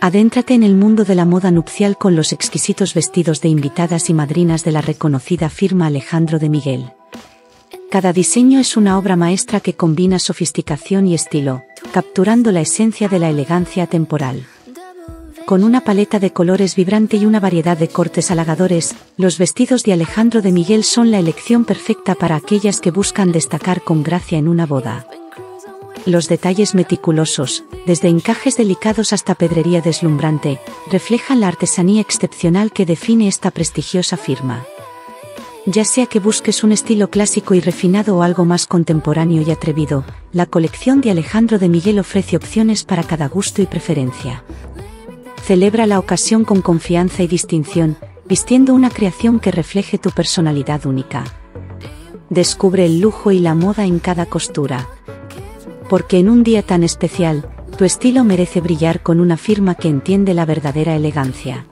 Adéntrate en el mundo de la moda nupcial con los exquisitos vestidos de invitadas y madrinas de la reconocida firma Alejandro de Miguel. Cada diseño es una obra maestra que combina sofisticación y estilo, capturando la esencia de la elegancia atemporal. Con una paleta de colores vibrante y una variedad de cortes halagadores, los vestidos de Alejandro de Miguel son la elección perfecta para aquellas que buscan destacar con gracia en una boda. Los detalles meticulosos, desde encajes delicados hasta pedrería deslumbrante, reflejan la artesanía excepcional que define esta prestigiosa firma. Ya sea que busques un estilo clásico y refinado o algo más contemporáneo y atrevido, la colección de Alejandro de Miguel ofrece opciones para cada gusto y preferencia. Celebra la ocasión con confianza y distinción, vistiendo una creación que refleje tu personalidad única. Descubre el lujo y la moda en cada costura. Porque en un día tan especial, tu estilo merece brillar con una firma que entiende la verdadera elegancia.